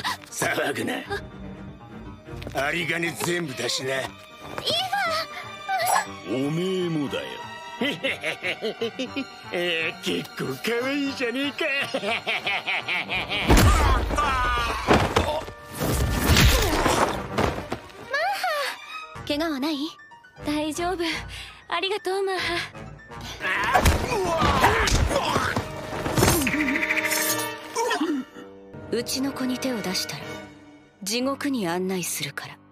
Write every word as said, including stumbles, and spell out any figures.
騒ぐな。有り金全部だしな。いいわ。おめえもだよ。えー、結構可愛いじゃねえか。マッハ、怪我はない？大丈夫、ありがとうマッハ。うちの子に手を出したら地獄に案内するから。